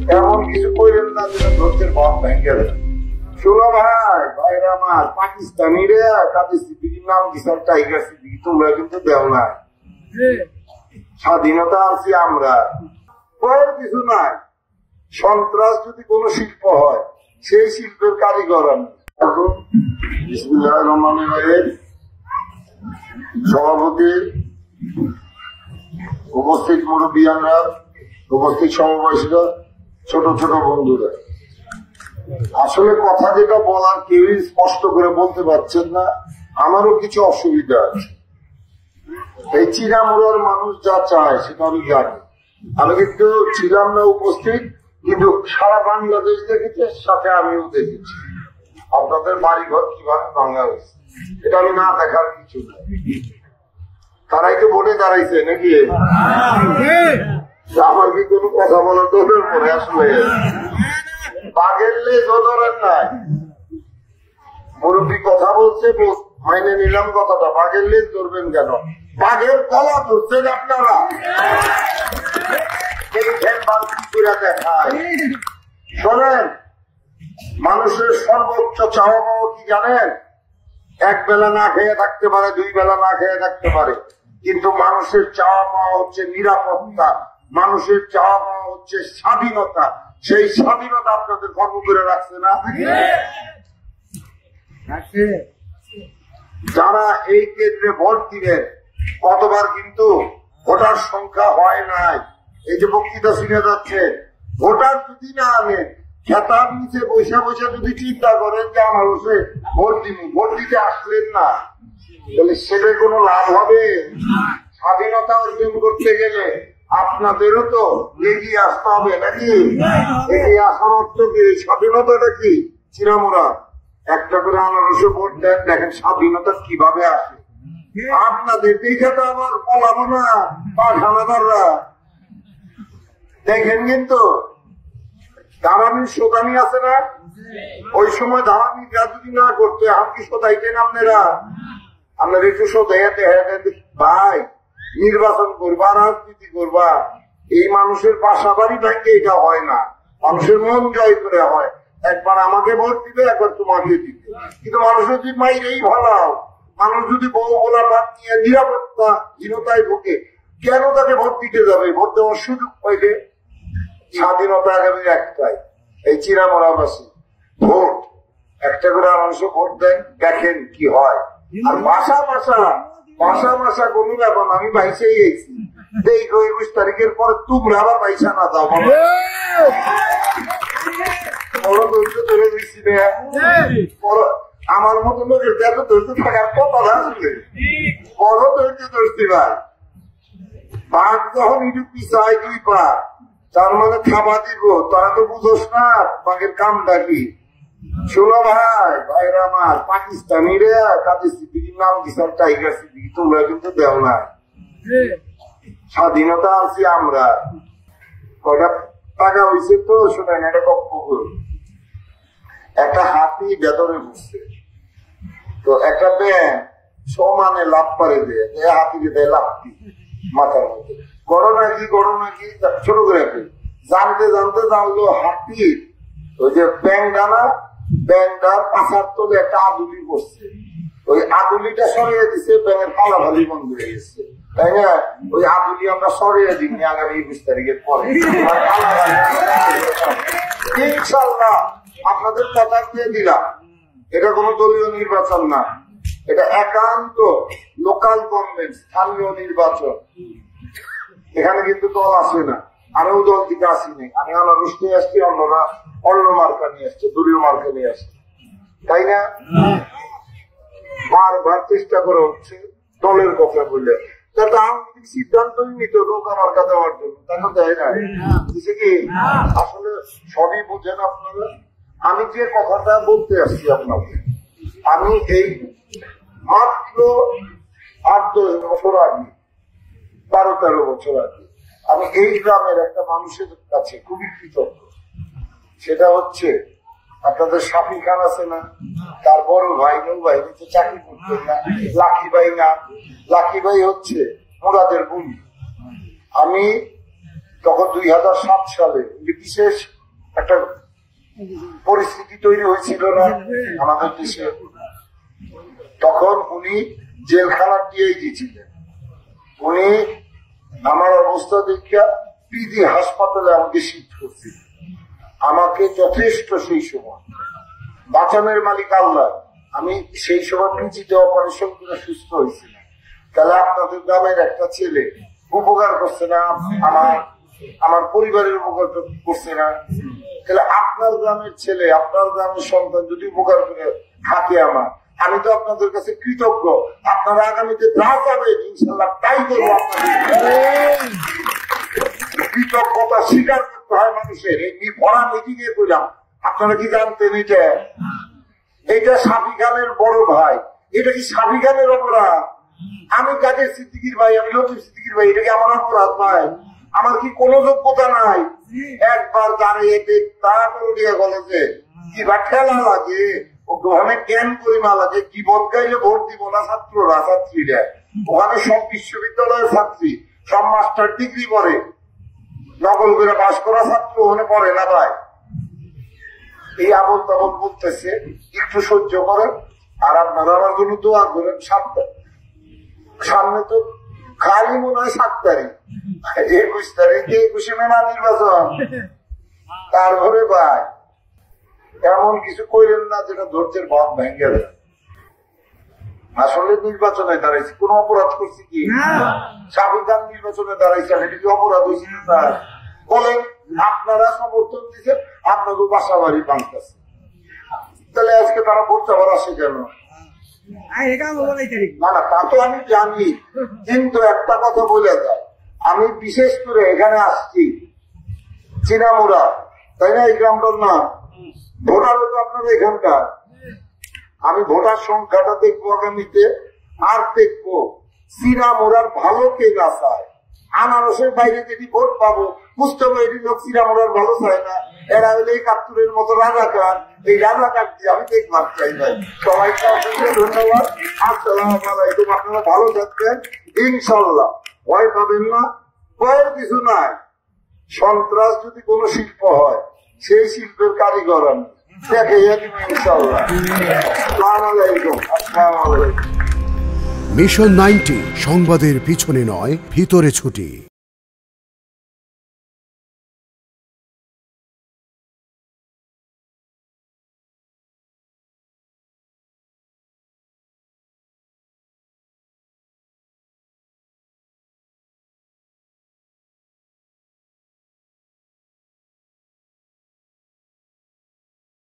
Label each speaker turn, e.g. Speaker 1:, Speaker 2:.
Speaker 1: এমন কিছু করেন না যেন ধরতের ভাব ভেঙে দেয়। শোনো ভাই, ভাইরা আমার, পাকিস্তানিরা তাদের সিদ্দিকির নাম দিচ্ছেন টাইগার সিদ্দিকি, তোমরা কিন্তু দেও নাই। স্বাধীনতা আছি আমরা, কিছু নাই। সন্ত্রাস যদি কোন শিল্প হয়, সেই শিল্পের কারিগর আমি। বিসমিল্লাহির রহমানির রহিম। সভাপতি, উপস্থিত মুরব্বিয়ানরা, উপস্থিত সমবয়সীরা, ছোট ছোট বন্ধুরা, আসলে কথা যেটা বলার কেউই স্পষ্ট করে বলতে পারছেন না। আমারও কিছু অসুবিধা আছে। এই চিরামুড়ার মানুষ যা চায় সেটা আমি জানি। আমি কিন্তু ছিলাম না উপস্থিত, কিন্তু সারা বাংলাদেশ দেখেছে, সাথে আমিও দেখেছি আপনাদের বাড়িঘর কিভাবে ভাঙা হয়েছে। এটা আমি না দেখার কিছু নাই। তারাই তো ভোটে দাঁড়াইছে নাকি? আমার কি কোনো কথা বলার দরকার পড়ে? আসলে বাঘের লেজ ধরেন নাই। মুরব্বী কথা বলছে, মাইনে নিলাম কথাটা। বাঘের লেজ ধরবেন কেন? বাঘের গলা ধরছেন আপনারা। দেখায় শোনেন, মানুষের সর্বোচ্চ চাওয়া পাওয়া কি জানেন? এক বেলা না খেয়ে থাকতে পারে, দুই বেলা না খেয়ে থাকতে পারে, কিন্তু মানুষের চাওয়া পাওয়া হচ্ছে নিরাপত্তা, মানুষের চাওয়া পাওয়া হচ্ছে স্বাধীনতা। সেই স্বাধীনতা আপনাদের কর্ম করে রাখছে না? যারা এই কেন্দ্রে ভোট দিবেন, কতবার কিন্তু ভোটার সংখ্যা হয় নাই। এই যে বক্তৃতা শুনে যাচ্ছে, ভোটার যদি না আনেন, খেতাব নিচে বসে বসে যদি চিন্তা করেন যে আমার হচ্ছে ভোট দিব, ভোট দিতে আসলেন না, তাহলে সেটা কোনো লাভ হবে? স্বাধীনতা অর্জন করতে গেলে আপনাদেরও তো এগিয়ে আসতে হবে নাকি? এগিয়ে আসার অর্থ কি? স্বাধীনতাটা কি? চিরামুরা একটা করে আনারসে ভোট দেন, দেখেন স্বাধীনতা কিভাবে আসে। আপনাদের দেখে তো আবার পলাবো না পাঠানাদাররা। দেখেন কিন্তু দাঁড়ানির সোদানি আছে না? ওই সময় দাঁড়ানি যদি না করতে আমি কি সোদাইতেন আপনারা? আপনারা একটু সোদাইতে ভাই, নির্বাচন করবা, রাজনীতি করবা, এই মানুষের বাসা বাড়ি ভাঙতে এটা হয় না, মানুষের মন জয় করে হয়। একবার আমাকে ভোট দিবে, একবার তোমাকে দিবে। কিন্তু মানুষের যদি মাইরেই ভালাও, মানুষ যদি বউ বলা ভাত নিয়ে নিরাপত্তা হীনতায় ঢোকে, কেন তাকে ভোট দিতে যাবে? ভোট দেওয়ার সুযোগ পাইলে। স্বাধীনতা আগামী একটাই, এই চিরামরাবাসী ভোট একটা করে মানুষ ভোট দেন, দেখেন কি হয়। আর ভাষা ভাষা কোনো ব্যাপার। আমি বাইশেই গেছি, এই 21 তারিখের পরে তোমরা আবার বাইশা না দাও। বড় ধৈর্য ধরে দিচ্ছি আমার মতো লোকের এত ধৈর্য থাকার কথা আসলে বড় ধৈর্য ধরছি ভাই। বাঘ যখন একটু পিছায় দুই পা, তার মানে খাবার দিব, তারা তো বুঝোস না বাঘের কামটা কি। শোনো ভাই, ভাইরা আমার, পাকিস্তানিরা তাদের সিদ্দিকির নাম দিচ্ছেন টাইগার সিদ্দিকি, তোমরা কিন্তু দেও নাই। স্বাধীনতা আছি আমরা। কয়টা টাকা হয়েছে তো শোনেন, এটা কক্ষ করুন। একটা হাতি ভেতরে বসছে, তো একটা ব্যাং সমানে লাভ পারে দেয়, হাতিকে দেয় লাভটি মাথার মধ্যে। ঘটনা কি ছোট করে জানতে জানলো হাতি ওই যে ব্যাংটার পাশার তলে একটা আদুলি বসছে। ওই আদুলিটা সরিয়ে দিচ্ছে, ব্যাঙের পালাভালি বন্ধ হয়ে গেছে, তাই না? ওই আদুলি আমরা সরিয়ে দিইনি আগামী 21 তারিখের পরে। ইনশাল্লাহ আপনাদের কথা দিয়ে দিলাম, এটা কোনো দলীয় নির্বাচন না, এটা একান্ত লোকাল গভর্নমেন্ট, স্থানীয় নির্বাচন। এখানে কিন্তু দল আসে না, আমিও দল দিকে আসিনি। আমি আনারস নিয়ে আসছি, অন্যরা অন্য মার্কা নিয়ে আসছে, দলীয় মার্কা নিয়ে আসছে, তাই না? বারবার চেষ্টা করা হচ্ছে দলের কথা বললে, তাতে আওয়ামী লীগ সিদ্ধান্তই নিত লোক মার্কা দেওয়ার জন্য, তাকে দেয় না। কি আসলে সবই বুঝেন আপনারা। আমি যে কথাটা বলতে আসছি আপনাকে, আমি এই মাত্র 8-10 বছর আগে, 12-13 বছর আগে, আমি এই গ্রামের একটা মানুষের কাছে খুবই কৃতজ্ঞ। সেটা হচ্ছে আপনাদের শাফি খান আছে না, তার বড় ভাই নৌবাহিনীতে চাকরি করতেন না, লাকি ভাই না, লাকি ভাই হচ্ছে মুরাদের বন্ধু। আমি তখন 2007 সালে বিশেষ একটা পরিস্থিতি তৈরি হয়েছিল না আমাদের দেশে, তখন উনি জেলখানার ডিআইজি ছিলেন। উনি আমার অবস্থা দেখিয়া পিজি হাসপাতালে আমাকে শিফট করছিলেন। আমাকে যথেষ্ট সেই সময় বাঁচানোর মালিক আল্লাহ, আমি সেই সময় পিজিতে অপারেশন করে সুস্থ হয়েছিলাম। তাহলে আপনাদের গ্রামের একটা ছেলে উপকার করছে না, আমার পরিবারের উপকার করছে না, তাহলে আপনার গ্রামের ছেলে আপনার গ্রামের সন্তান যদি উপকার করে থাকে আমি তো আপনাদের কাছে কৃতজ্ঞ। আপনারা আগামীতে যা পাবেন ইনশাল্লাহ তাই করবো। আপনাদের কৃতজ্ঞতা স্বীকার করতে হয় মানুষের। এই ভরা মিটিংয়ে করলাম, আপনারা কি জানতেন এটা সাফি খানের বড় ভাই? এটা কি সাফি খানের অপরাধ? আমি কাদের সিদ্দিকীর ভাই, আমি লতিফ সিদ্দিকীর ভাই, এটা কি আমার অপরাধ ভাই? আমার কি কোনো যোগ্যতা নাই? একবার দাঁড়িয়ে তাড়াতাড়ি দিয়ে বলে যে কি বা ঠেলা লাগে, ওখানে জ্ঞান পরিমা লাগে, কি ভোট গাইলে ভোট দিব না ছাত্ররা ছাত্রীরা। ওখানে সব বিশ্ববিদ্যালয়ের ছাত্রী, সব মাস্টার ডিগ্রি পড়ে, নকল করে পাস করা ছাত্র ওখানে পড়ে না ভাই। এই আবল তাবল বলতেছে, একটু সহ্য করেন। আর আপনারা আমার জন্য দোয়া করেন। সামনে তো খালি মনে হয় 7 তারিখ, 21 তারিখে 21শে মে নির্বাচন। তারপরে ভাই এমন কিছু কইলেন না যেটা ধৈর্যের ভাব ভেঙে দেয়। আসলে নির্বাচনে দাঁড়াইছি, কোন অপরাধ করছি কি? সাফি খান নির্বাচনে দাঁড়াইছেন, এটা কি অপরাধ হয়েছিল? বলেন, আপনারা সমর্থন দিচ্ছেন, আপনাদের বাসা বাড়ি ভাঙতেছে, তাহলে আজকে তারা ভোট চাবার আসে কেন? না না, তা তো আমি জানি, কিন্তু একটা কথা বলে যায়, আমি বিশেষ করে এখানে আসছি চিনামুড়া, তাই না? এই গ্রামটার নাম ভোটারও তো আপনারা এখানকার। আমি ভোটার সংখ্যাটা দেখবো আগামীতে, আর দেখবো চিনামুড়ার ভালো কে না চায়। আনারসের বাইরে যেটি ভোট পাবো, মুস্তফা এটি লোক চিনামুড়ার ভালো চায় না। এরা হলে 71-এর মতো রাজাকার, এই রাজাকার দিয়ে আমি দেখবার চাই ভাই। সবাইকে অসংখ্য ধন্যবাদ। আসসালামু আলাইকুম। আপনারা ভালো থাকবেন ইনশাল্লাহ, ভয় পাবেন না। ভয়ের কিছু নাই। সন্ত্রাস যদি কোনো শিল্প হয়, সেই শিল্পের কারিগর আমি, দেখে ইনশাল্লাহ। আসসালামু আলাইকুম। আসসালামু আলাইকুম।
Speaker 2: মিশন 90 সংবাদের পিছনে নয়, ভিতরে ছুটি।